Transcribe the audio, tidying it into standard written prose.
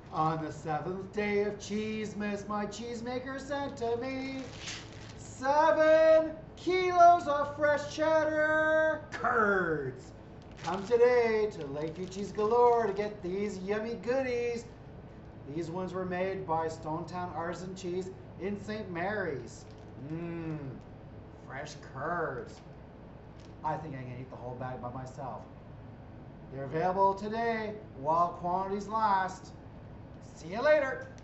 On the seventh day of Cheesemas, my cheesemaker sent to me 7 kilos of fresh cheddar curds. Come today to Lakeview Cheese Galore to get these yummy goodies. These ones were made by Stonetown Artisan Cheese in St. Mary's. Mmm, fresh curds. I think I can eat the whole bag by myself. They're available today while quantities last. See you later.